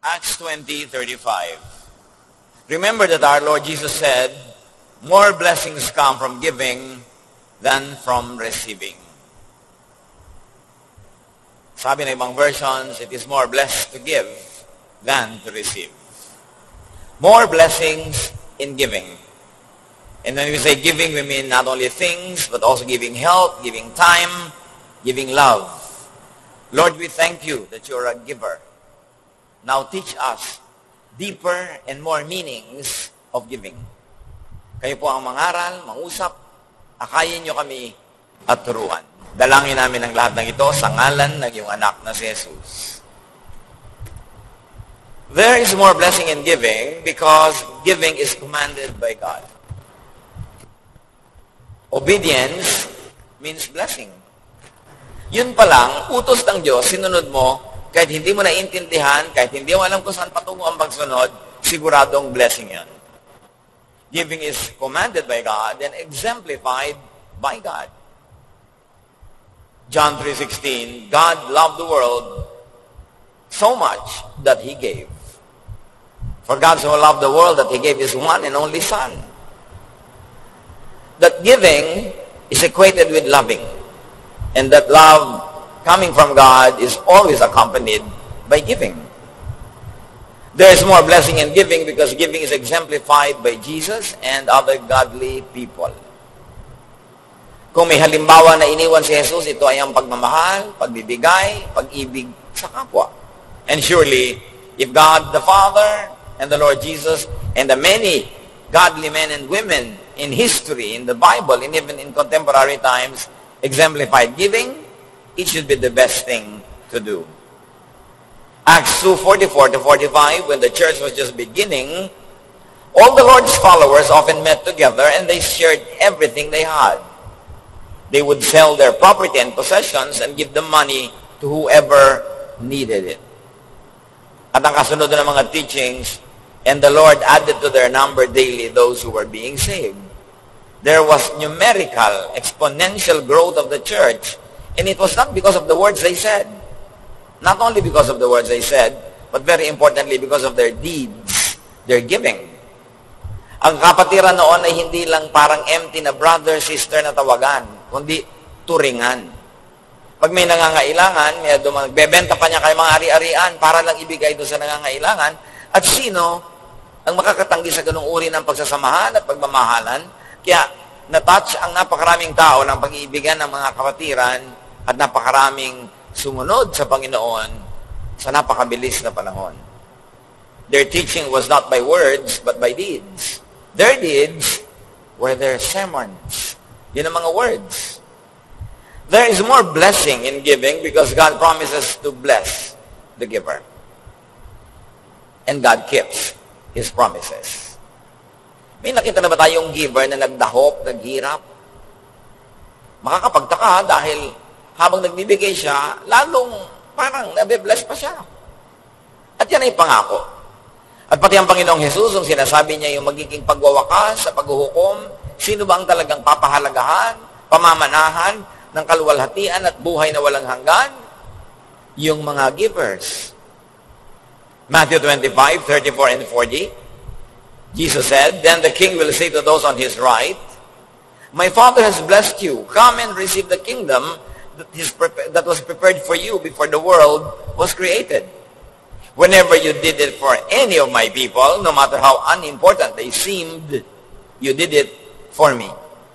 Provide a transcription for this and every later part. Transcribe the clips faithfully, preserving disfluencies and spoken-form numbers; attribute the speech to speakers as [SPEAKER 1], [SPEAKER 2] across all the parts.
[SPEAKER 1] Acts twenty thirty-five. Remember that our Lord Jesus said, more blessings come from giving than from receiving. Sabi ng ibang versions, it is more blessed to give than to receive. More blessings in giving. And when we say giving, we mean not only things, but also giving help, giving time, giving love. Lord, we thank you that you're a giver. Now teach us deeper and more meanings of giving. Kayo po ang mangaral, mangusap, akayin nyo kami at turuan. Dalangin namin ang lahat ng ito sa ngalan ng iyong anak na si Jesus. There is more blessing in giving because giving is commanded by God. Obedience means blessing. Yun pa lang, utos ng Diyos, sinunod mo, kahit hindi mo naiintindihan, kahit hindi mo alam kung saan patungo ang pagsunod, siguradong blessing yan. Giving is commanded by God and exemplified by God. John three sixteen, God loved the world so much that He gave. For God so loved the world that He gave His one and only Son. That giving is equated with loving. And that love coming from God is always accompanied by giving. There is more blessing in giving because giving is exemplified by Jesus and other godly people. Kung may halimbawa na iniwan si Jesus, ito ay ang pagmamahal, pagbibigay, pag-ibig sa kapwa. And surely, if God the Father and the Lord Jesus and the many godly men and women in history, in the Bible, and even in contemporary times, exemplified giving, it should be the best thing to do. Acts two forty-four to forty-five, when the church was just beginning, all the Lord's followers often met together and they shared everything they had. They would sell their property and possessions and give the money to whoever needed it. At ang kasunod ng mga teachings, and the Lord added to their number daily those who were being saved. There was numerical, exponential growth of the church. And it was not because of the words they said. Not only because of the words they said, but very importantly because of their deeds, their giving. Ang kapatiran noon ay hindi lang parang empty na brother, sister na tawagan, kundi turingan. Pag may nangangailangan, may magbebenta pa niya kay mga ari-arian para lang ibigay doon sa nangangailangan. At sino ang makakatanggi sa ganung uri ng pagsasamahan at pagmamahalan? Kaya na-touch ang napakaraming tao ng pag-iibigan ng mga kapatiran at napakaraming sumunod sa Panginoon sa napakabilis na panahon. Their teaching was not by words, but by deeds. Their deeds were their sermons. Yun ang mga words. There is more blessing in giving because God promises to bless the giver. And God keeps His promises. May nakita na ba tayong giver na nagdahop, naghirap? Makakapagtaka dahil habang nagbibigay siya, lalong parang nabibless pa siya. At yan ay pangako. At pati ang Panginoong Jesus, ang sinasabi niya yung magiging pagwawakas sa paghuhukom, sino ba ang talagang papahalagahan, pamamanahan ng kaluwalhatian at buhay na walang hanggan? Yung mga givers. Matthew twenty-five, thirty-four and forty, Jesus said, then the king will say to those on his right, my Father has blessed you. Come and receive the kingdom that, is that was prepared for you before the world was created. Whenever you did it for any of my people, no matter how unimportant they seemed, you did it for me.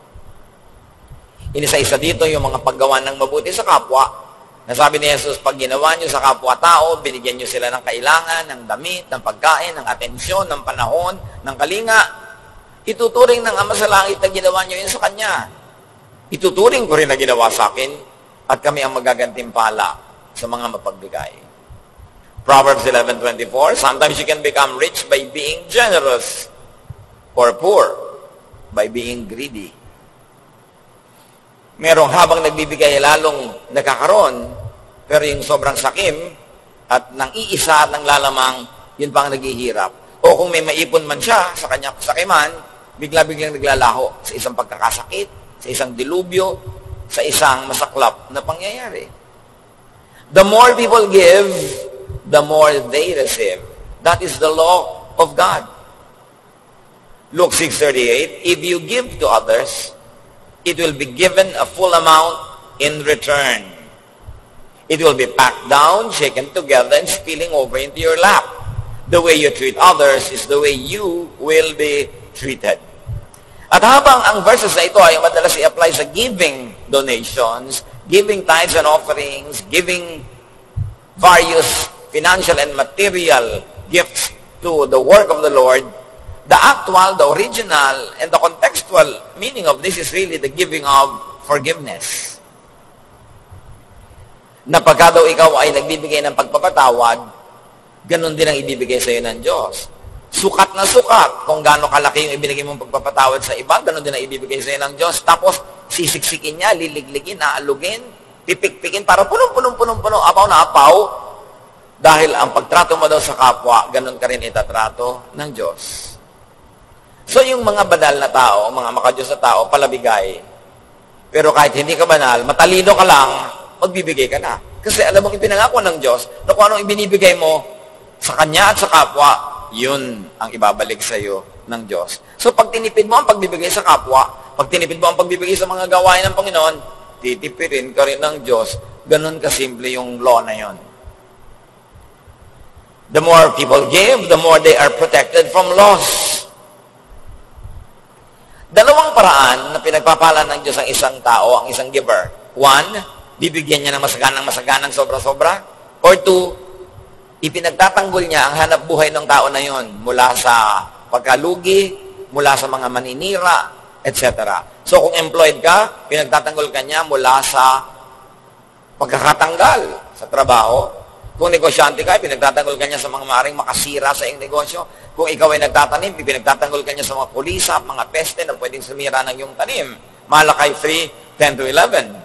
[SPEAKER 1] Inisa-isa dito yung mga paggawa ng mabuti sa kapwa. Nasabi ni Jesus, pag ginawa nyo sa kapwa-tao, binigyan nyo sila ng kailangan, ng damit, ng pagkain, ng atensyon, ng panahon, ng kalinga, ituturing ng Ama sa Langit na ginawa nyo yun sa Kanya. Ituturing ko rin na ginawa sa akin at kami ang magagantimpala sa mga mapagbigay. Proverbs eleven twenty-four, sometimes you can become rich by being generous or poor by being greedy. Merong habang nagbibigay lalong nakakaroon, pero yung sobrang sakim at nang iisa at nang lalamang, yun pang naghihirap. O kung may maipon man siya sa kanyang kasakiman, bigla-biglang naglalaho sa isang pagkakasakit, sa isang dilubyo, sa isang masaklap na pangyayari. The more people give, the more they receive. That is the law of God. Luke six thirty-eight, if you give to others, it will be given a full amount in return. It will be packed down, shaken together, and spilling over into your lap. The way you treat others is the way you will be treated. At habang ang verses na ito ay madalas i-apply sa giving donations, giving tithes and offerings, giving various financial and material gifts to the work of the Lord, the actual, the original, and the contextual meaning of this is really the giving of forgiveness. Na pagka daw ikaw ay nagbibigay ng pagpapatawad, ganun din ang ibibigay sa iyo ng Diyos. Sukat na sukat kung gaano kalaki yung ibinigay mong pagpapatawad sa iba, ganun din ang ibibigay sa iyo ng Diyos. Tapos, sisiksikin niya, liligligin, aalugin, pipikpikin, para punong-punong-punong-punong, apaw na apaw, dahil ang pagtrato mo daw sa kapwa, ganun ka rin itatrato ng Diyos. So, yung mga banal na tao, mga makadiyos na tao, palabigay. Pero kahit hindi ka banal, matalino ka lang, magbibigay ka na. Kasi alam mo, ipinangako ng Diyos na kung anong ibinibigay mo sa Kanya at sa kapwa, yun ang ibabalik sa iyo ng Diyos. So pag tinipid mo ang pagbibigay sa kapwa, pag tinipid mo ang pagbibigay sa mga gawain ng Panginoon, titipirin ka rin ng Diyos. Ganun kasimple yung law na yon. The more people give, the more they are protected from loss. Dalawang paraan na pinagpapala ng Diyos ang isang tao, ang isang giver. One, bibigyan niya ng masaganang masaganang sobra-sobra. Or two, ipinagtatanggol niya ang hanap buhay ng tao na yon mula sa pagkalugi, mula sa mga maninira, et cetera. So kung employed ka, pinagtatanggol ka niya mula sa pagkakatanggal sa trabaho. Kung negosyante ka, pinagtatanggol ka niya sa mga maaaring makasira sa iyong negosyo. Kung ikaw ay nagtatanim, pinagtatanggol ka niya sa mga kulisa, mga peste na pwedeng sumira ng iyong tanim. Malakay three, ten to eleven.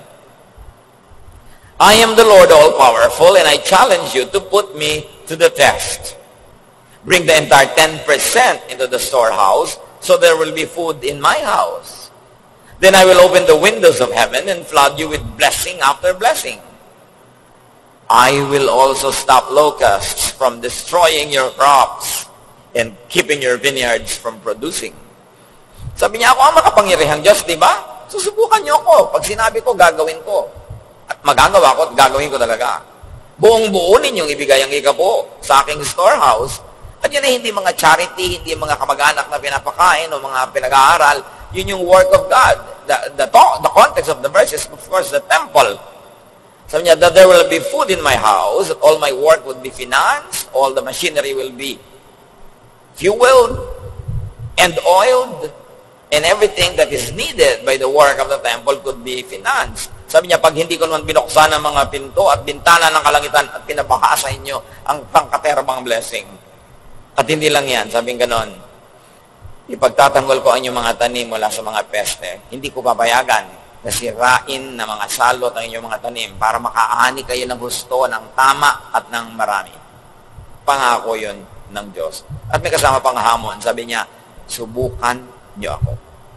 [SPEAKER 1] I am the Lord all-powerful, and I challenge you to put me to the test. Bring the entire ten percent into the storehouse, so there will be food in my house. Then I will open the windows of heaven and flood you with blessing after blessing. I will also stop locusts from destroying your crops and keeping your vineyards from producing. Sabi niya, ako ang makapangyarihang Diyos, di ba? Susubukan niyo ako. Pag sinabi ko, gagawin ko. At magagawa ko at gagawin ko talaga. Buong-buo ninyong ibigay ang ikapo sa aking storehouse. At yun ay hindi mga charity, hindi mga kamag-anak na pinapakain o mga pinag-aaral. Yun yung work of God. The, the, the context of the verse is, of course, the temple. Sabi niya, that there will be food in my house, that all my work would be financed, all the machinery will be fueled and oiled, and everything that is needed by the work of the temple could be financed. Sabi niya, pag hindi ko naman binuksan ang mga pinto at bintana ng kalangitan at pinabaha sa inyo ang pangkaterbang blessing. At hindi lang yan, sabing ganon, ipagtatanggol ko ang inyong mga tanim mula sa mga peste. Hindi ko papayagan na sirain na mga salot ang inyong mga tanim para makaani kayo ng gusto, ng tama at ng marami. Pangako yun ng Diyos. At may kasama pang hamon, sabi niya, subukan niyo ako.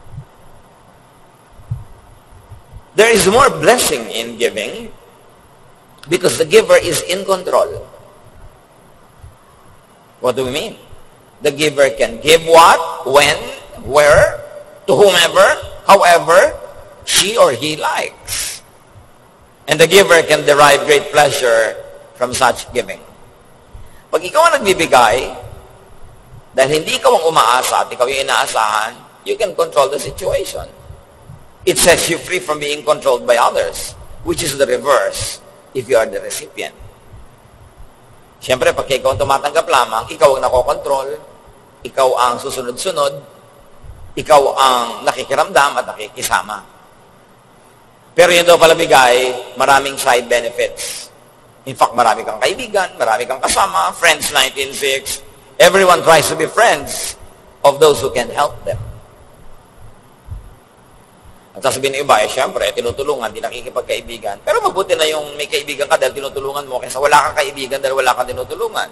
[SPEAKER 1] There is more blessing in giving because the giver is in control. What do we mean? The giver can give what, when, where, to whomever, however, she or he likes. And the giver can derive great pleasure from such giving. Pag ikaw ang nagbibigay, dahil hindi ikaw ang umaasa at ikaw yung inaasahan, you can control the situation. It sets you free from being controlled by others, which is the reverse if you are the recipient. Siyempre, pag ikaw ang tumatanggap lamang, ikaw ang nakokontrol, ikaw ang susunod-sunod, ikaw ang nakikiramdam at nakikisama. Pero yun daw pala bigay, maraming side benefits. In fact, marami kang kaibigan, marami kang kasama, Friends nineteen six. Everyone tries to be friends of those who can help them. At sasabihin ng iba, eh, syempre, tinutulungan, di nakikipagkaibigan. Pero mabuti na yung may kaibigan ka dahil tinutulungan mo, kaysa wala kang kaibigan dahil wala kang tinutulungan.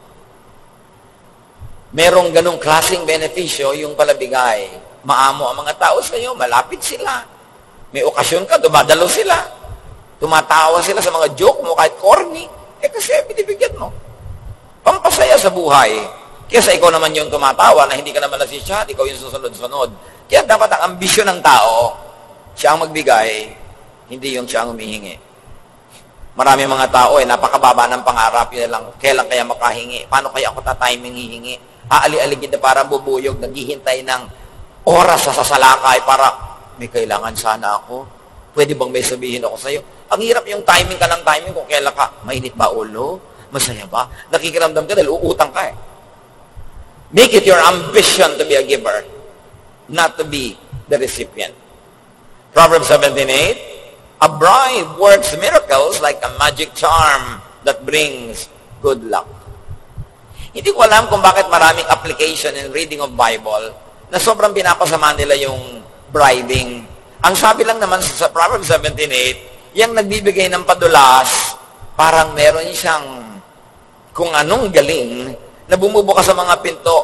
[SPEAKER 1] Merong ganong klaseng benepisyo yung palabigay. Maamo ang mga tao sa iyo, malapit sila. May okasyon ka, dumadalo sila. Tumatawa sila sa mga joke mo kahit corny. Eh kasi binibigyan mo. pampasaya sa buhay. Kesa ikaw naman yung tumatawa na hindi ka naman nasisya, ikaw yung susunod-sunod. Kaya dapat ang ambisyon ng tao, siya ang magbigay, hindi yung siya ang humihingi. Marami mga tao eh, napakababa ng pangarap, yun lang, kailan kaya makahingi? Paano kaya ako tatiming hihingi? Aali-aligid na parang bubuyog, naghihintay ng oras sa sasalakay para may kailangan sana ako. Pwede bang may sabihin ako sa'yo? Ang hirap yung timing ka ng timing kung kailan ka. Mainit ba ulo? Masaya ba? Nakikiramdam ka dahil uutang ka eh. Make it your ambition to be a giver, not to be the recipient. Proverbs seventeen eight, a bribe works miracles like a magic charm that brings good luck. Hindi ko alam kung bakit maraming application and reading of Bible na sobrang pinapasama nila yung bribing. Ang sabi lang naman sa Proverbs seventeen eight, yung nagbibigay ng padulas, parang meron siyang kung anong galing na bumubukas sa mga pinto,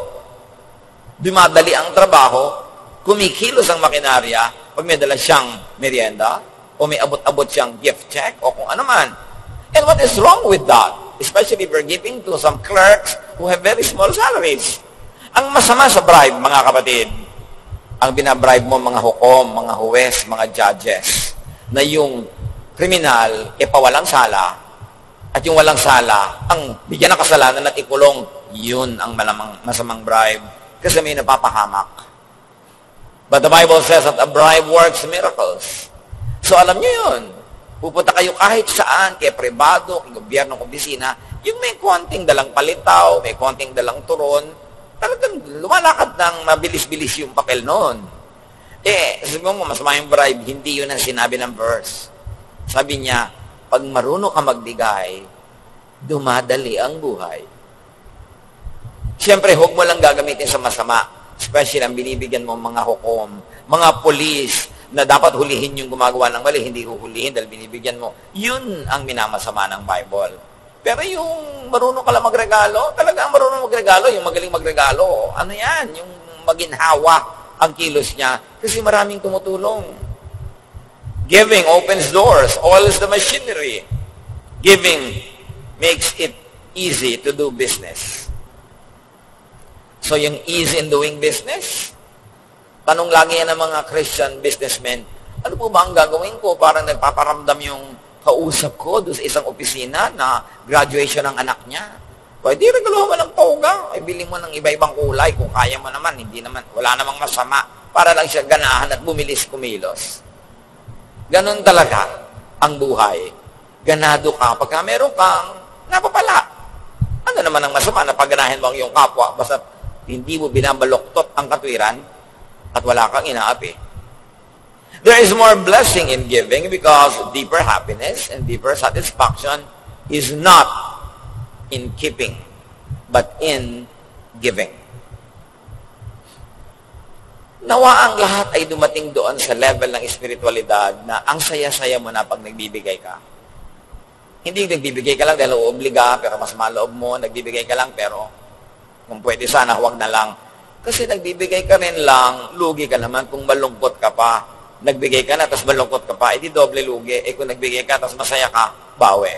[SPEAKER 1] dumadali ang trabaho, kumikilos ang makinarya, pag may dala siyang merienda, o may abot-abot siyang gift check, o kung ano man. And what is wrong with that? Especially if we're giving to some clerks who have very small salaries. Ang masama sa bribe, mga kapatid, ang binabribe mo mga hukom, mga huwes, mga judges, na yung kriminal, e pawalang sala, at yung walang sala, ang bigyan ng kasalanan at ikulong, yun ang malamang, masamang bribe. Kasi may napapahamak. But the Bible says that a bribe works miracles. So alam nyo yun. Pupunta kayo kahit saan, kay pribado, kay gobyerno, kay opisina, yung may konting dalang palitaw, may konting dalang turon, talagang lumalakad ng mabilis-bilis yung papel noon. Eh, sabi mo, masama yung bribe, hindi yun ang sinabi ng verse. Sabi niya, pag marunong ka magbigay, dumadali ang buhay. Siyempre, huwag mo lang gagamitin sa masama. Especially ang binibigyan mo mga hukom, mga polis, na dapat hulihin yung gumagawa ng mali, hindi huhulihin dahil binibigyan mo. Yun ang minamasama ng Bible. Pero yung marunong ka lang magregalo, talagang marunong magregalo, yung magaling magregalo, ano yan, yung maginhawa ang kilos niya, kasi maraming tumutulong. Giving opens doors, oils the machinery. Giving makes it easy to do business. So yung ease in doing business, tanong lagi yan ng mga Christian businessmen, ano po ba ang gagawin ko? Parang nagpaparamdam yung kausap ko doon sa isang opisina na graduation ng anak niya. Pwede regalo mo ng toga, ay bili mo ng iba-ibang kulay kung kaya mo naman, hindi naman, wala namang masama, para lang siya ganahan at bumilis kumilos. Ganon talaga ang buhay. Ganado ka pagka meron kang napapala. Ano naman ang masama na pagganahin mo ang iyong kapwa basta hindi mo binabaloktot ang katwiran at wala kang inaapi. There is more blessing in giving because deeper happiness and deeper satisfaction is not in keeping, but in giving. Nawa ang lahat ay dumating doon sa level ng espiritualidad na ang saya-saya mo na pag nagbibigay ka. Hindi nagbibigay ka lang dahil uobliga, pero mas maloob mo, nagbibigay ka lang, pero kung pwede sana, huwag na lang. Kasi nagbibigay ka rin lang, lugi ka naman kung malungkot ka pa. Nagbigay ka na, tapos malungkot ka pa, edi doble lugi. Eh kung nagbigay ka, tapos masaya ka, bawi.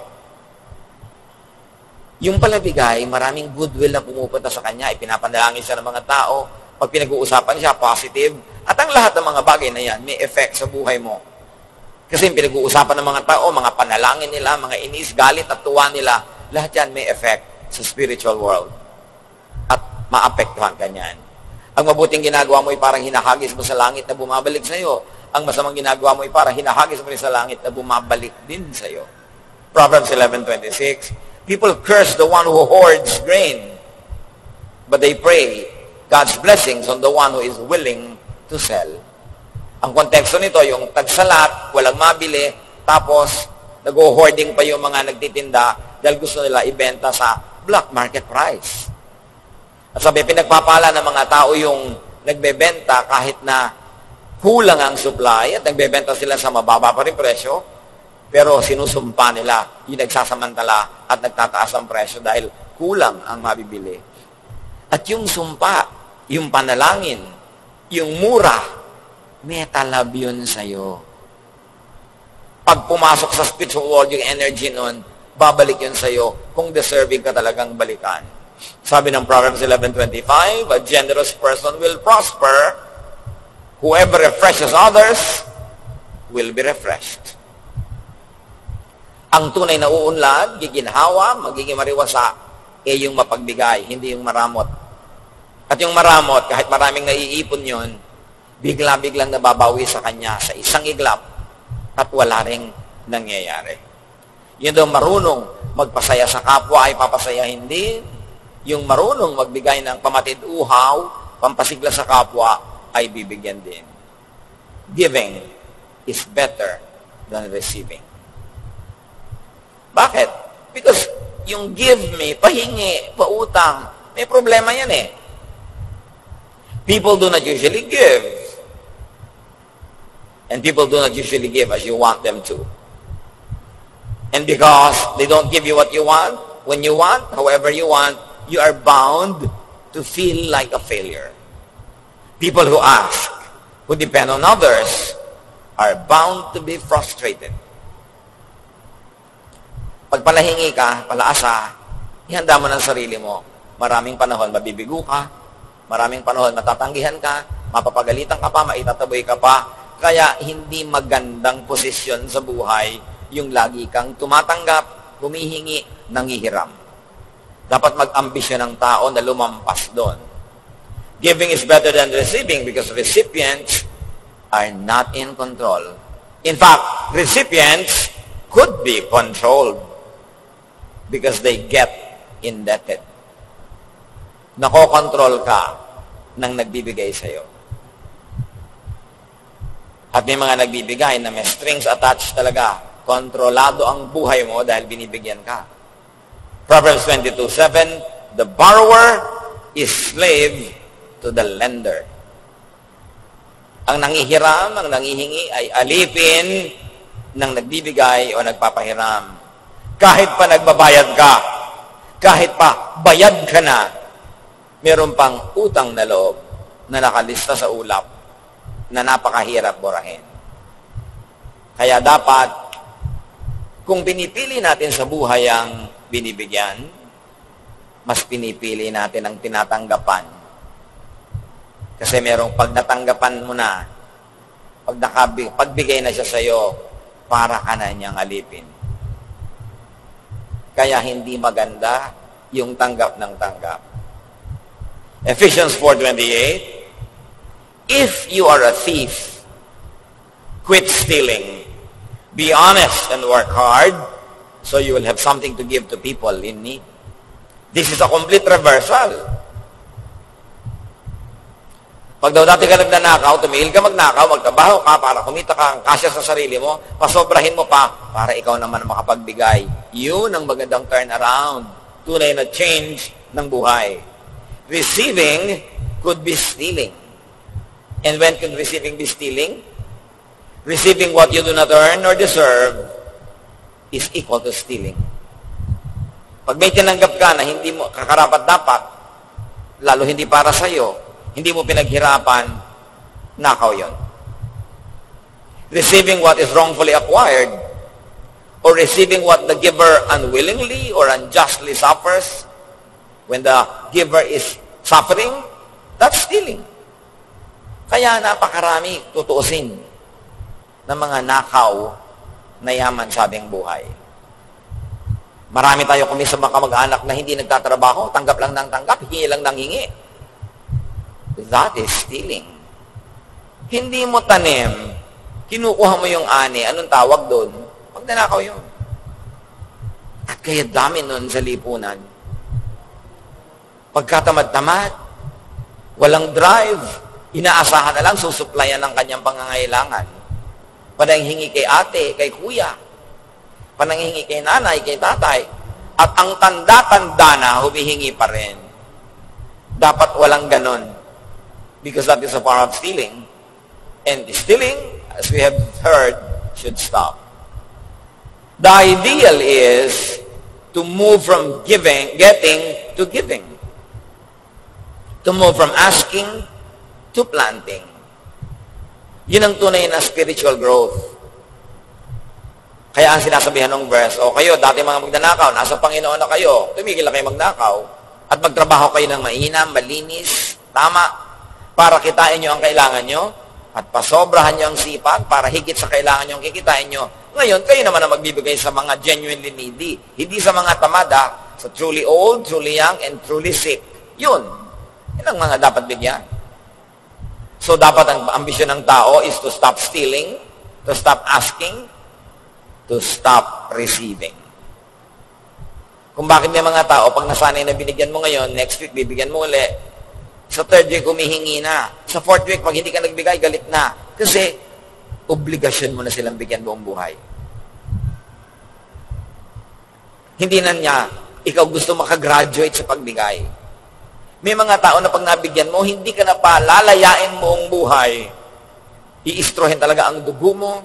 [SPEAKER 1] Yung palabigay, maraming goodwill na pumupunta sa kanya, ipinapanalangin siya ng mga tao, pag pinag-uusapan siya, positive. At ang lahat ng mga bagay na yan, may effect sa buhay mo. Kasi yung pinag-uusapan ng mga tao, mga panalangin nila, mga inis, galit at tuwa nila, lahat yan may effect sa spiritual world. At maapektuhan ka niyan. Ang mabuting ginagawa mo ay parang hinahagis mo sa langit na bumabalik sa iyo. Ang masamang ginagawa mo ay parang hinahagis mo rin sa langit na bumabalik din sa iyo. Proverbs eleven twenty-six, people curse the one who hoards grain, but they pray God's blessings on the one who is willing to sell. Ang konteksto nito, yung tagsalat, walang mabili, tapos nag-hoarding pa yung mga nagtitinda dahil gusto nila ibenta sa black market price. At sabi, pinagpapala ng mga tao yung nagbebenta kahit na kulang ang supply at nagbebenta sila sa mababa pa rin presyo, pero sinusumpa nila yung nagsasamantala at nagtataas ang presyo dahil kulang ang mabibili. At yung sumpa, yung panalangin, yung mura, may talab yun sa'yo. Pag pumasok sa spiritual world, yung energy nun, babalik yun sa'yo kung deserving ka talagang balikan. Sabi ng Proverbs eleven twenty-five, a generous person will prosper. Whoever refreshes others will be refreshed. Ang tunay na uunlad, giginhawa, magiging mariwasa, eh yung mapagbigay, hindi yung maramot. At yung maramot, kahit maraming naiipon yun, bigla-biglang nababawi sa kanya sa isang iglap at wala ring nangyayari. Yun daw marunong magpasaya sa kapwa ay papasayahin din. Yung marunong magbigay ng pamatid uhaw, pampasigla sa kapwa, ay bibigyan din. Giving is better than receiving. Bakit? Because yung give me, pahingi, pautang, may problema yan eh. People do not usually give. And people do not usually give as you want them to. And because they don't give you what you want, when you want, however you want, you are bound to feel like a failure. People who ask, who depend on others, are bound to be frustrated. Pag palahingi ka, palaasa, ihanda mo ng sarili mo. Maraming panahon mabibigo ka, maraming panahon matatanggihan ka, mapapagalitan ka pa, maitataboy ka pa. Kaya hindi magandang posisyon sa buhay yung lagi kang tumatanggap, humihingi, nangihiram. Dapat mag-ambisyon ng tao na lumampas doon. Giving is better than receiving because recipients are not in control. In fact, recipients could be controlled because they get indebted. Nakokontrol ka ng nagbibigay sa'yo. At may mga nagbibigay na may strings attached talaga. Kontrolado ang buhay mo dahil binibigyan ka. Proverbs twenty-two seven, the borrower is slave to the lender. Ang nangihiram, ang nangihingi ay alipin ng nagbibigay o nagpapahiram. Kahit pa nagbabayad ka, kahit pa bayad ka na, meron pang utang na loob na nakalista sa ulap na napakahirap burahin. Kaya dapat, kung pinipili natin sa buhay ang binibigyan, mas pinipili natin ang tinatanggapan. Kasi merong pag natanggapan mo na, pag nakabig, pagbigay na siya sa'yo, para ka na niyang alipin. Kaya hindi maganda yung tanggap ng tanggap. Ephesians four twenty-eight, if you are a thief, quit stealing. Be honest and work hard so you will have something to give to people in need. This is a complete reversal. Pag daw dati ka nagnanakaw, tumigil ka magnakaw, magtrabaho ka para kumita ka ang kasya sa sarili mo, pasobrahin mo pa para ikaw naman makapagbigay. Yun ang magandang turnaround. Tunay na change ng buhay. Receiving could be stealing. And when could receiving be stealing? Receiving what you do not earn or deserve is equal to stealing. Pag may tinanggap ka na hindi mo kakarapat-dapat, lalo hindi para sa'yo, hindi mo pinaghirapan, nakaw yun. Receiving what is wrongfully acquired or receiving what the giver unwillingly or unjustly suffers, when the giver is suffering, that's stealing. Kaya napakarami tutuusin ng mga nakaw na yaman sa ating buhay. Marami tayo kami sa mga kamag-anak na hindi nagtatrabaho, tanggap lang ng tanggap, hingi lang ng hingi. That is stealing. Hindi mo tanim, kinukuha mo yung ani, anong tawag doon? Magnanakaw yun. At kaya dami nun sa lipunan. Pagkatamad-tamad, walang drive, inaasahan na lang, susuplayan ng kanyang pangangailangan. Pananghingi kay ate, kay kuya. Pananghingi kay nanay, kay tatay. At ang tanda-tanda na, humihingi pa rin. Dapat walang ganon. Because that is a form of stealing. And stealing, as we have heard, should stop. The ideal is to move from giving, getting to giving. To move from asking to planting. Yun ang tunay na spiritual growth. Kaya ang sinasabihan ng verse, o kayo, dati mga magnanakaw, nasa Panginoon na kayo, tumigil na kayo magnakaw. At magtrabaho kayo ng mainam, malinis, tama, para kitain nyo ang kailangan nyo, at pasobrahan nyo ang sipag para higit sa kailangan nyo ang kikitain nyo. Ngayon, kayo naman ang magbibigay sa mga genuinely needy, hindi sa mga tamada, sa truly old, truly young, and truly sick. Yun. Yan ang mga dapat bigyan. So, dapat ang ambisyon ng tao is to stop stealing, to stop asking, to stop receiving. Kung bakit may mga tao, pag nasanay na binigyan mo ngayon, next week bibigyan mo uli, sa third week humihingi na, sa fourth week, pag hindi ka nagbigay, galit na. Kasi, obligasyon mo na silang bigyan buong buhay. Hindi na niya, ikaw gusto makagraduate sa pagbigay. May mga tao na pag nabigyan mo, hindi ka na pa lalayain mo ang buhay. Iistrohin talaga ang dugo mo,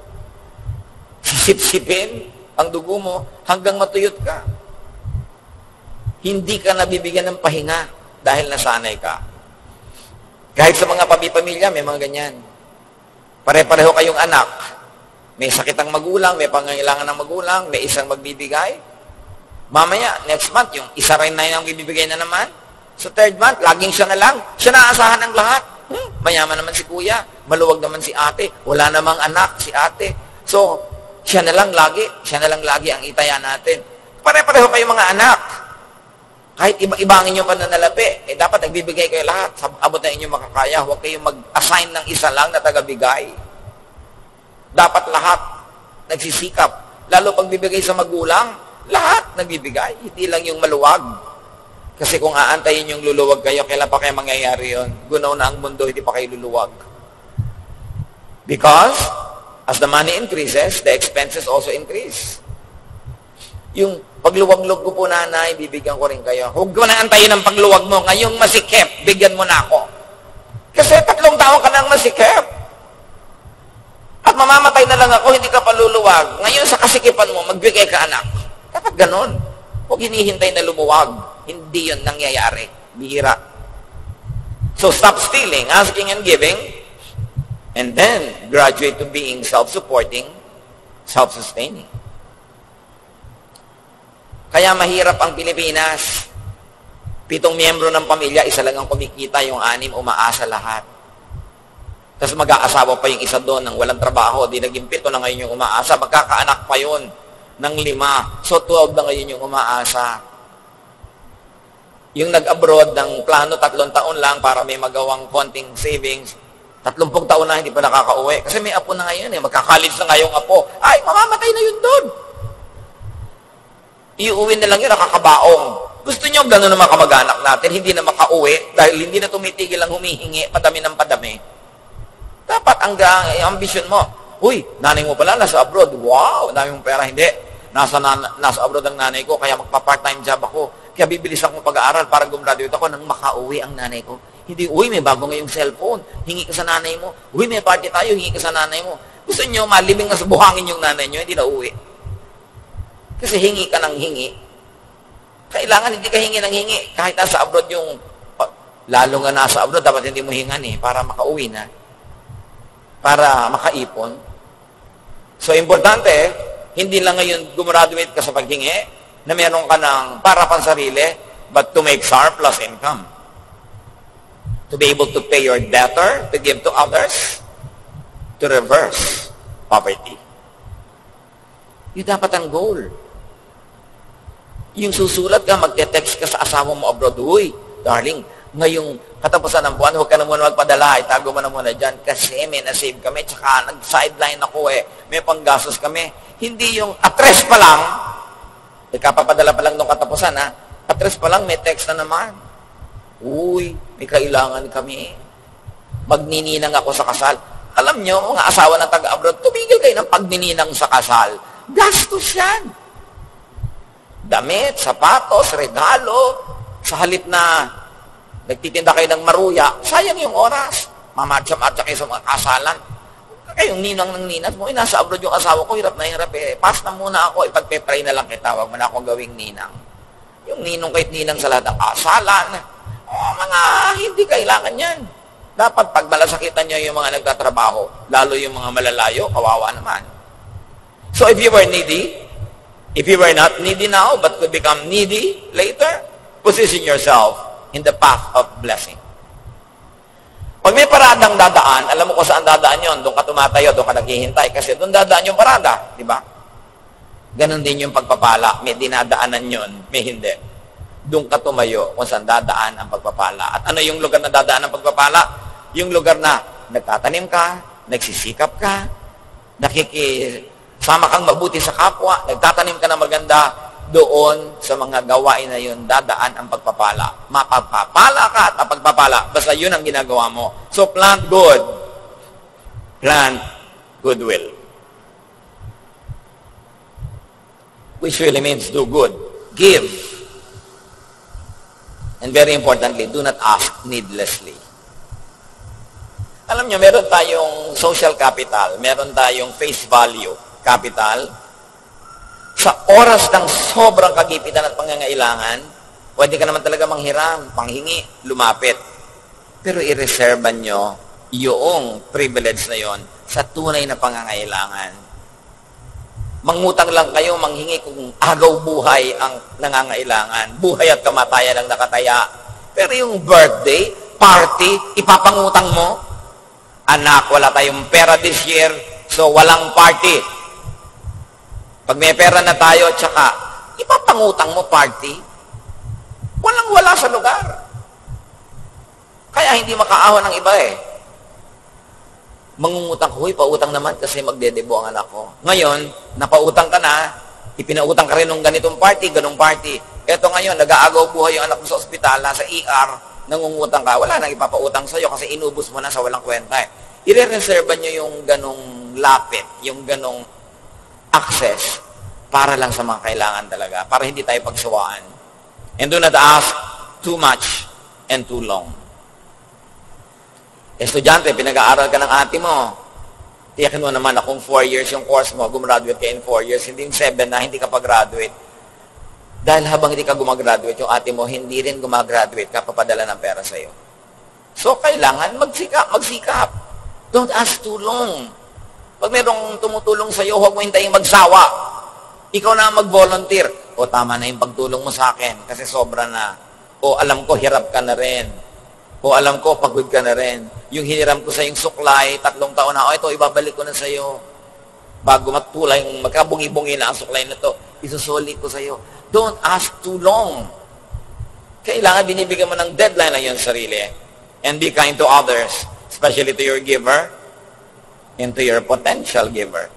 [SPEAKER 1] sisip-sipin ang dugo mo, hanggang matuyot ka. Hindi ka nabibigyan ng pahinga dahil nasanay ka. Kahit sa mga pamilya, may mga ganyan. Pare-pareho kayong anak. May sakit ang magulang, may pangangailangan ng magulang, may isang magbibigay. Mamaya, next month, yung isa rin na yung bibigay na naman. Sa third month, laging siya na lang. Siya naasahan ng lahat. Hmm, mayaman naman si kuya, maluwag naman si ate, wala namang anak si ate. So, siya na lang lagi, siya na lang lagi ang itaya natin. Pare-pareho kayong mga anak. Kahit iba-ibangin yung pananalapi, eh dapat nagbibigay kayo lahat. Sa abot na inyong makakaya, huwag kayong mag-assign ng isa lang na tagabigay. Dapat lahat nagsisikap. Lalo pag bibigay sa magulang, lahat nagbibigay. Hindi lang yung maluwag. Kasi kung aantayin yung luluwag kayo, kailan pa kayo mangyayari yun? Gunaw na ang mundo, hindi pa kayo luluwag. Because, as the money increases, the expenses also increase. Yung pagluwag-luwag ko po, nanay, bibigyan ko rin kayo. Huwag ko na antayin ang pagluwag mo. Ngayong masikip, bigyan mo na ako. Kasi tatlong taon ka nang masikip. At mamamatay na lang ako, hindi ka paluluwag. Ngayon sa kasikipan mo, magbigay ka, anak. Dapat ganon. Huwag hinihintay na lumuwag. Hindi yun nangyayari. Bihira. So stop stealing, asking and giving, and then graduate to being self-supporting, self-sustaining. Kaya mahirap ang Pilipinas. Pitong miyembro ng pamilya, isa lang ang kumikita, yung anim umaasa lahat. Tapos mag-aasawa pa yung isa doon ng walang trabaho, di naging pito na ngayon yung umaasa, magkakaanak pa yun ng lima. So twelve na ngayon yung umaasa. Yung nag-abroad ng plano, tatlong taon lang para may magawang konting savings, tatlumpung taon na hindi pa nakaka-uwi. Kasi may apo na ngayon eh, magka-college na ngayong apo. Ay, mamamatay na yun doon. Iuwi na lang yun, nakakabaong. Gusto nyo gano'n na mga kamag-anak natin, hindi na makauwi, dahil hindi na tumitigil ang humihingi, padami ng padami. Dapat ang, ang ambisyon mo, uy, nanay mo pala, nasa abroad, wow, dami mong pera, hindi. Nasa, na, nasa abroad ang nanay ko, kaya magpa-part-time job ako, kaya bibilis akong pag-aaral para gumraduate ako nang makauwi ang nanay ko. Hindi, uy, may bago ngayong cellphone, hingi ka sa nanay mo, uy, may party tayo, hingi ka sa nanay mo. Gusto nyo, malibing na sa buhangin yung nanay nyo, hindi na uwi. Kasi hingi ka ng hingi. Kailangan hindi ka hingi ng hingi. Kahit nasa abroad yung, lalo nga nasa abroad, dapat hindi mo hingan eh, para makauwi na. Para makaipon. So, importante, hindi lang ngayon gumraduate ka sa paghingi, na meron ka ng para pang sarili, but to make surplus income. To be able to pay your debtor, to give to others, to reverse poverty. Yun dapat ang goal. Yung susulat ka, magte-text ka sa asawa mo abroad, uy, darling, ngayong katapusan ng buwan, huwag ka na muna magpadala, itago mo na muna dyan, kasi may nasave kami, tsaka nag-sideline ako eh, may panggastos kami. Hindi yung address pa lang, ikapapadala pa lang nung katapusan ha, address pa lang, may text na naman. Uy, may kailangan kami. Magnininang ako sa kasal. Alam nyo, mga asawa ng taga-abroad, tumigil kayo ng pagnininang sa kasal. Gastos yan. Damit, sapatos, regalo, sa halip na nagtitinda kayo ng maruya, sayang yung oras. Mamarcha-marcha kayo sa mga kasalan. Kayong ninang ng ninas mo, eh, nasa abroad yung asawa ko, hirap na hirap eh. Pass na muna ako, ipagpe-pray na lang kita, wag mo na akong gawing ninang. Yung ninong kahit ninang sa lahat ng kasalan. Oh, mga hindi kailangan yan. Dapat pag malasakitan nyo yung mga nagtatrabaho, lalo yung mga malalayo, kawawa naman. So if you were needy, if you were not needy now, but could become needy later, position yourself in the path of blessing. Pag may paradang dadaan, alam mo kung saan dadaan yon, doon ka tumatayo, doon ka naghihintay, kasi doon dadaan yung parada, di ba? Ganon din yung pagpapala. May dinadaanan yon, may hindi. Doon ka tumayo kung saan dadaan ang pagpapala. At ano yung lugar na dadaan ang pagpapala? Yung lugar na nagtatanim ka, nagsisikap ka, nakikisama kang mabuti sa kapwa, nagtatanim ka na maganda, doon sa mga gawain na yun, dadaan ang pagpapala. Mapagpapala ka at mapagpapala. Basta yun ang ginagawa mo. So, plant good. Plant goodwill. Which really means do good. Give. And very importantly, do not ask needlessly. Alam nyo, meron tayong social capital, meron tayong face value capital. Sa oras ng sobrang kagipitan at pangangailangan, pwede ka naman talaga manghiram, panghingi, lumapit. Pero i-reserve nyo yung privilege na yon sa tunay na pangangailangan. Mangutang lang kayo, manghingi kung agaw buhay ang nangangailangan. Buhay at kamatayan ang nakataya. Pero yung birthday, party, ipapangutang mo. Anak, wala tayong pera this year, so walang party. Pag may pera na tayo, tsaka, ipapangutang mo party. Walang-wala sa lugar. Kaya hindi makaahon ng iba eh. Mangungutang ko, pautang naman kasi magdedebo ang anak ko. Ngayon, napautang ka na, ipinautang ka rin ng ganitong party, ganong party. Eto ngayon, nag-aagaw buhay yung anak mo sa ospital, nasa E R, nangungutang ka, wala nang ipapautang sa'yo kasi inubos mo na sa walang kwenta eh. I-reserve nyo yung ganong lapit, yung ganong access para lang sa mga kailangan talaga, para hindi tayo pagsuwaan. And do not ask too much and too long. Estudyante, pinag-aaral ka ng ate mo, tiyakin mo naman na kung four years yung course mo, gumraduate ka in four years, hindi yung seven na hindi ka pa-graduate. Dahil habang hindi ka gumagraduate, yung ate mo, hindi rin gumagraduate, kapapadala ng pera sa'yo. So, kailangan magsikap, magsikap. Don't ask too long. Pag mayroong tumutulong sa'yo, huwag mo hintayin magsawa. Ikaw na mag-volunteer. O, tama na yung pagtulong mo sa akin kasi sobra na. O, alam ko, hirap ka na rin. O, alam ko, pagod ka na rin. Yung hiniram ko sa yung suklay, tatlong taon na, o, ito, ibabalik ko na sa'yo. Bago matulay, magkabungi-bungi na ang suklay na to, isusuli ko sa'yo. Don't ask too long. Kailangan binibigyan mo ng deadline na yung sarili. And be kind to others, especially to your giver, and to your potential giver.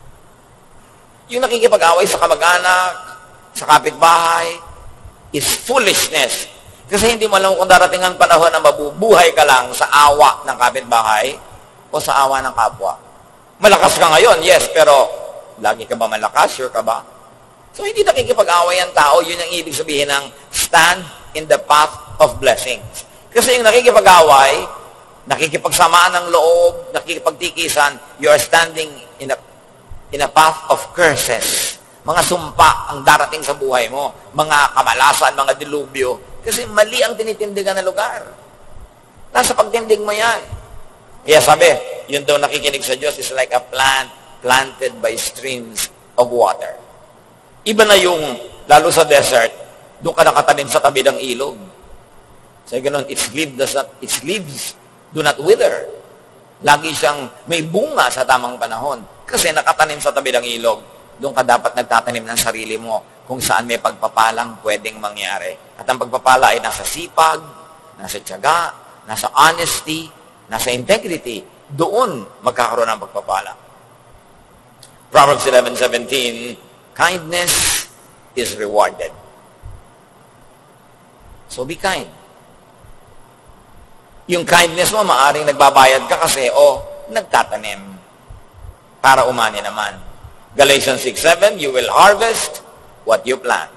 [SPEAKER 1] Yung nakikipag-away sa kamag-anak, sa kapitbahay, is foolishness. Kasi hindi mo alam kung darating ang panahon na mabubuhay ka lang sa awa ng kapitbahay o sa awa ng kapwa. Malakas ka ngayon, yes, pero lagi ka ba malakas? Sure ka ba? So, hindi nakikipag-away ang tao. Yun ang ibig sabihin ng stand in the path of blessings. Kasi yung nakikipag-away, nakikipagsamaan ng loob, nakikipagtikisan, you are standing in a, in a path of curses. Mga sumpa ang darating sa buhay mo. Mga kamalasan, mga dilubyo. Kasi mali ang tinitindigan na lugar. Nasa pagtindig mo yan. Kaya sabi, yun daw nakikinig sa Diyos is like a plant planted by streams of water. Iba na yung, lalo sa desert, doon ka nakatanim sa tabi ng ilog. Sabi ganun, its leaves does not, its leaves do not wither. Lagi siyang may bunga sa tamang panahon. Kasi nakatanim sa tabi ng ilog. Doon ka dapat nagtatanim ng sarili mo kung saan may pagpapalang pwedeng mangyari. At ang pagpapala ay nasa sipag, nasa tiyaga, nasa honesty, nasa integrity. Doon magkakaroon ng pagpapala. Proverbs eleven seventeen, kindness is rewarded. So be kind. Yung kindness mo, maaring nagbabayad ka kasi, o, oh, nagtatanim. Para umani naman. Galatians six seven, you will harvest what you plant.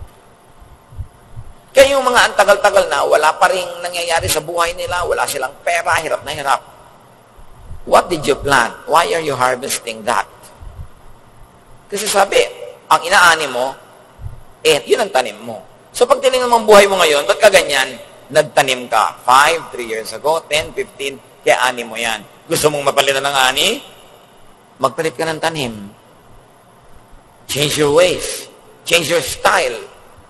[SPEAKER 1] Kaya yung mga antagal-tagal na, wala pa rin nangyayari sa buhay nila, wala silang pera, hirap na hirap. What did you plant? Why are you harvesting that? Kasi sabi, ang inaani mo, eh, yun ang tanim mo. So pag tinignan mo ang buhay mo ngayon, ba't ka ganyan? Nagtanim ka five, three years ago, ten, fifteen, kaya ani mo yan. Gusto mong mapalitan ng ani? Magpalit ka ng tanim. Change your ways. Change your style.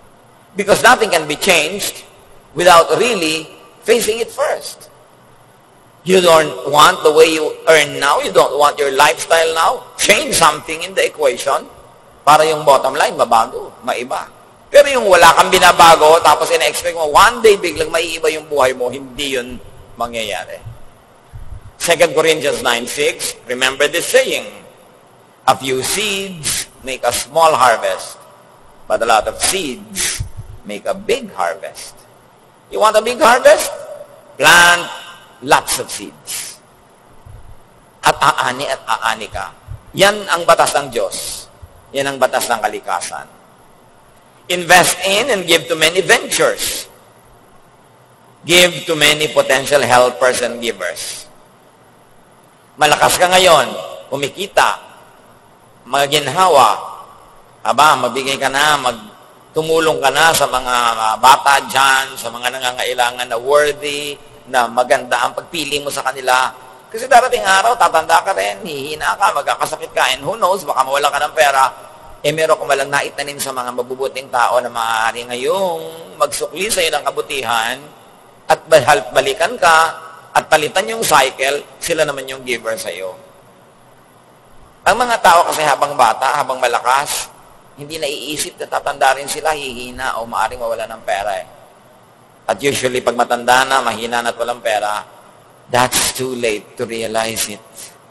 [SPEAKER 1] Because nothing can be changed without really facing it first. You don't want the way you earn now. You don't want your lifestyle now. Change something in the equation para yung bottom line mabago, maiba. Pero yung wala kang binabago, tapos ina-expect mo, one day biglang maiiba yung buhay mo, hindi yun mangyayari. Second Corinthians nine six, remember this saying, a few seeds make a small harvest, but a lot of seeds make a big harvest. You want a big harvest? Plant lots of seeds. At aani at aani ka. Yan ang batas ng Diyos. Yan ang batas ng kalikasan. Invest in and give to many ventures. Give to many potential helpers and givers. Malakas ka ngayon, kumikita, maginhawa, aba, magbigay ka na, magtumulong ka na sa mga bata dyan, sa mga nangangailangan na worthy, na maganda ang pagpili mo sa kanila. Kasi darating araw, tatanda ka rin, hihina ka, magkakasakit ka, and who knows, baka mawala ka ng pera, eh meron ka malang naitanim sa mga mabubuting tao na maaari ngayong magsukli sa iyo ng kabutihan at balikan ka at palitan yung cycle, sila naman yung giver sa iyo. Ang mga tao kasi habang bata, habang malakas, hindi naiisip na tatanda rin sila, hihina o maaaring mawala ng pera eh. At usually, pag matanda na, mahina na at walang pera, that's too late to realize it.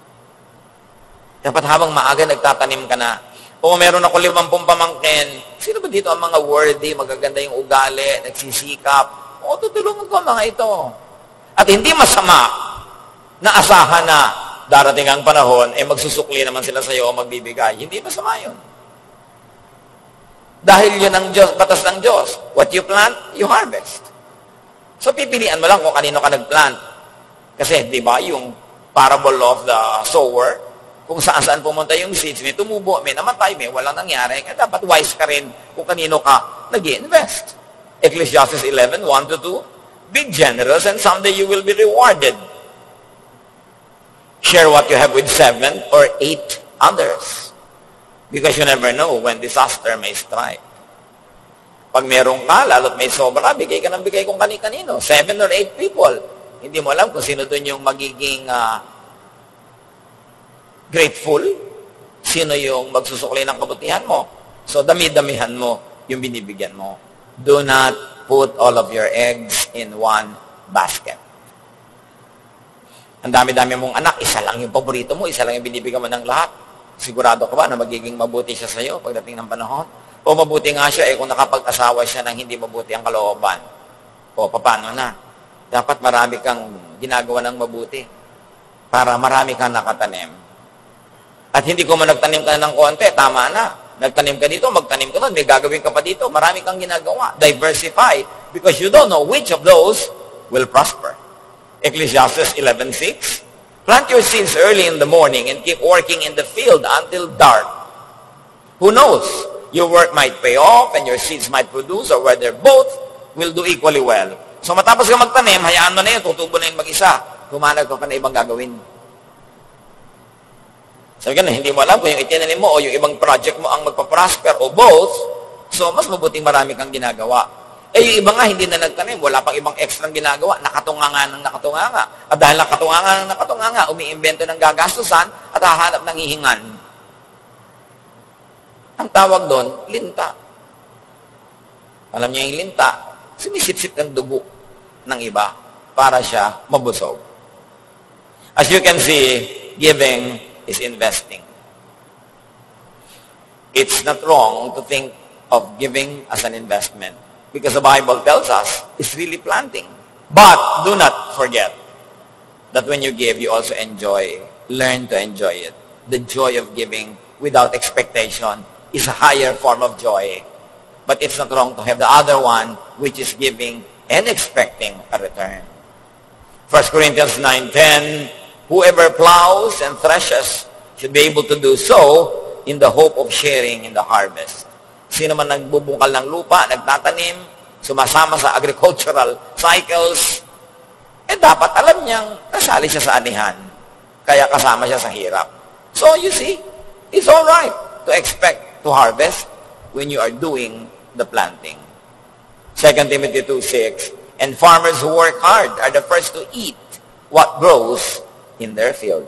[SPEAKER 1] Dapat habang maaga nagtatanim ka na, o meron ako limampung pamangkin, sino ba dito ang mga worthy, magaganda yung ugali, nagsisikap? O, tutulungan ko ang mga ito. At hindi masama na asahan na darating ang panahon, eh magsusukli naman sila sa iyo o magbibigay. Hindi masama yun. Dahil yun ang Diyos, batas ng Diyos. What you plant, you harvest. So, pipilian mo lang kung kanino ka nagplant. Kasi, di ba, yung parable of the sower, kung saan-saan pumunta yung seeds, may tumubo, may namatay, may walang nangyari. Kaya dapat wise ka rin kung kanino ka nag-i-invest. Ecclesiastes eleven, one to two, be generous and someday you will be rewarded. Share what you have with seven or eight others. Because you never know when disaster may strike. Pag meron ka, lalo't may sobra, bigay ka ng bigay kung kani-kanino. Seven or eight people. Hindi mo alam kung sino doon yung magiging uh, grateful, sino yung magsusukli ng kabutihan mo. So, dami-damihan mo yung binibigyan mo. Do not put all of your eggs in one basket. Ang dami-dami mong anak, isa lang yung paborito mo, isa lang yung binibigyan mo ng lahat. Sigurado ka ba na magiging mabuti siya sa iyo pagdating ng panahon? O mabuti nga siya, eh kung nakapag-asawa siya ng hindi mabuti ang kalooban. O paano na? Dapat marami kang ginagawa ng mabuti para marami kang nakatanim. At hindi ko man nagtanim ka ng konti, tama na. Nagtanim ka dito, magtanim ka doon, may gagawin ka pa dito, marami kang ginagawa. Diversify, because you don't know which of those will prosper. Ecclesiastes eleven six, plant your seeds early in the morning and keep working in the field until dark. Who knows? Your work might pay off and your seeds might produce, or whether both will do equally well. So matapos ka magtanim, hayaan mo na yun, tutubo na yun mag-isa. Humanag ka pa na ibang gagawin. Sabi ka na, hindi mo alam kung yung itinanim mo o yung ibang project mo ang magpa-prosper o both, so mas mabuting marami kang ginagawa. Eh yung iba nga hindi na nagtanim, wala pang ibang extrang ginagawa, nakatunganga ng nakatunganga. At dahil nakatunganga ng nakatunganga, umiimbento ng gagastusan at hahanap ng hihingan. Ang tawag doon, linta. Alam niyo yung linta, sumisip-sip ng dugo ng iba para siya mabusog. As you can see, giving is investing. It's not wrong to think of giving as an investment because the Bible tells us it's really planting. But do not forget that when you give, you also enjoy, learn to enjoy it. The joy of giving without expectation is a higher form of joy. But it's not wrong to have the other one, which is giving and expecting a return. First Corinthians nine ten, whoever plows and threshes should be able to do so in the hope of sharing in the harvest. Sino man nagbubungkal ng lupa, nagtatanim, sumasama sa agricultural cycles, eh dapat alam niyang kasali siya sa anihan. Kaya kasama siya sa hirap. So you see, it's all right to expect to harvest when you are doing the planting. Second Timothy two six, and farmers who work hard are the first to eat what grows in their field.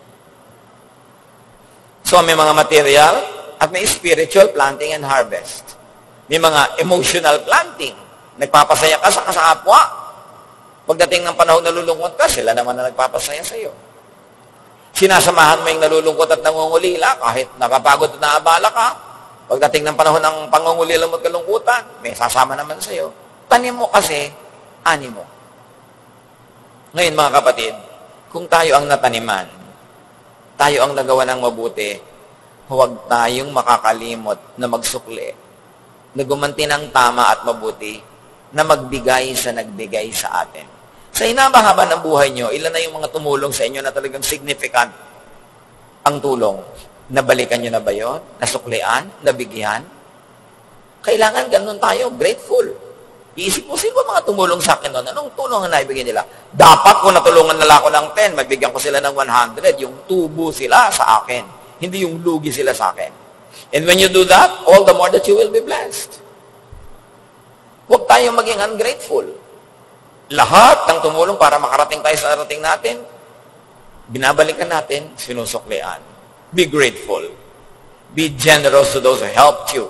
[SPEAKER 1] So may mga material at may spiritual planting and harvest. May mga emotional planting. Nagpapasaya ka sa kasakapwa. Pagdating ng panahon na nalulungkot ka, sila naman na nagpapasaya sa iyo. Sinasamahan mo yung nalulungkot at nangungulila kahit napapagod at naabala ka. Pagdating ng panahon ng pangungulila mo at kalungkutan, may sasama naman sa iyo. Tanim mo kasi, ani mo. Ngayon mga kapatid, kung tayo ang nataniman, tayo ang nagawa ng mabuti, huwag tayong makakalimot na magsukli, na gumanti ng tama at mabuti, na magbigay sa nagbigay sa atin. Sa hinabahaba ng buhay nyo, ilan na yung mga tumulong sa inyo na talagang significant ang tulong? Nabalikan nyo na ba yun? Nasuklian? Nabigyan? Kailangan ganun tayo, grateful. Iisip mo, sino ba mga tumulong sa akin noon? Anong tulong ang naibigay nila? Dapat kung natulungan nila ako ng ten, mabigyan ko sila ng one hundred. Yung tubo sila sa akin. Hindi yung lugi sila sa akin. And when you do that, all the more that you will be blessed. Huwag tayong maging ungrateful. Lahat ng tumulong para makarating tayo sa narating natin, binabalikan natin, sinusuklian. Be grateful. Be generous to those who helped you.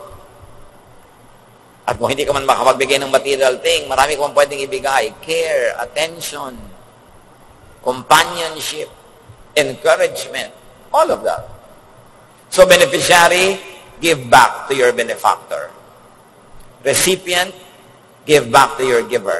[SPEAKER 1] At kung hindi ka man makapagbigay ng material thing, marami ka man pwedeng ibigay. Care, attention, companionship, encouragement, all of that. So beneficiary, give back to your benefactor. Recipient, give back to your giver.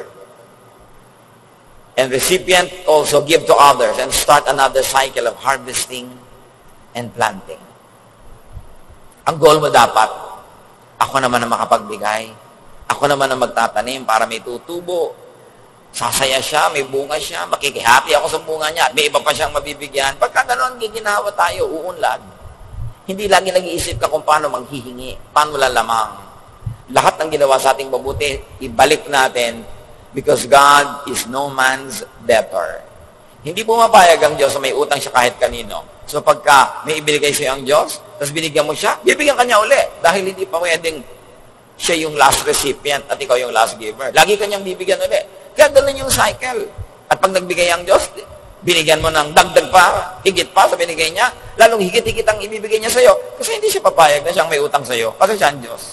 [SPEAKER 1] And recipient also give to others and start another cycle of harvesting and planting. Ang goal mo dapat, ako naman ang makapagbigay. Ako naman ang magtatanim para may tutubo. Sasaya siya, may bunga siya, makikihappy ako sa bunga niya, at may iba pa siyang mabibigyan. Pagka gano'n, giginawa tayo, uunlad. Hindi lagi nag-iisip ka kung paano manghihingi, paano lalamang. Lahat ng ginawa sa ating mabuti, ibalik natin because God is no man's debtor. Hindi pumapayag ang Diyos na may utang siya kahit kanino. So pagka may ibigay siya ang Diyos, tapos binigyan mo siya, bibigyan ka niya uli. Dahil hindi pa pwedeng siya yung last recipient at ikaw yung last giver. Lagi ka niyang bibigyan uli. Kaya ganun yung cycle. At pag nagbigay ang Diyos, binigyan mo ng dagdag pa, higit pa sa binigay niya, lalong higit-higit ang ibibigay niya sa'yo. Kasi hindi siya papayag na siyang may utang sa'yo. Kasi siya ang Diyos.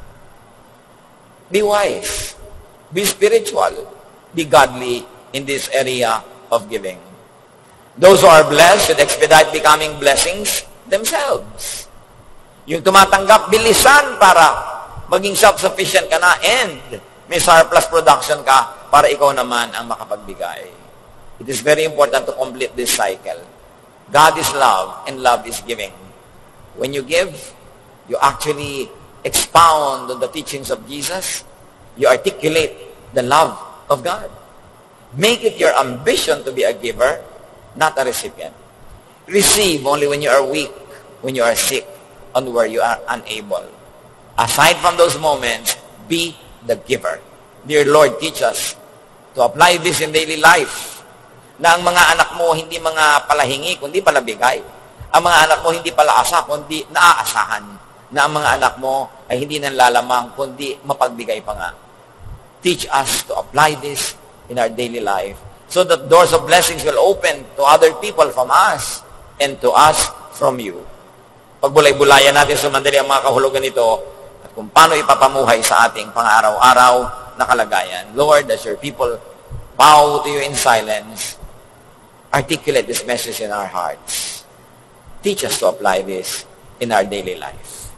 [SPEAKER 1] Be wise. Be spiritual. Be godly in this area of giving. Those who are blessed should expedite becoming blessings themselves. Yung tumatanggap, bilisan para maging self-sufficient ka na and may surplus production ka para ikaw naman ang makapagbigay. It is very important to complete this cycle. God is love and love is giving. When you give, you actually expound on the teachings of Jesus. You articulate the love of God. Make it your ambition to be a giver, not a recipient. Receive only when you are weak, when you are sick, and where you are unable. Aside from those moments, be the giver. Dear Lord, teach us to apply this in daily life. Na ang mga anak mo hindi mga palahingi, kundi palabigay. Ang mga anak mo hindi pala asa, kundi naaasahan. Na ang mga anak mo ay hindi nanlalamang, kundi mapagbigay pa nga. Teach us to apply this in our daily life so that doors of blessings will open to other people from us and to us from you. Pagbulay-bulayan natin sumandali ang mga kahulugan nito at kung paano ipapamuhay sa ating pang-araw-araw na kalagayan. Lord, as your people bow to you in silence, articulate this message in our hearts. Teach us to apply this in our daily life.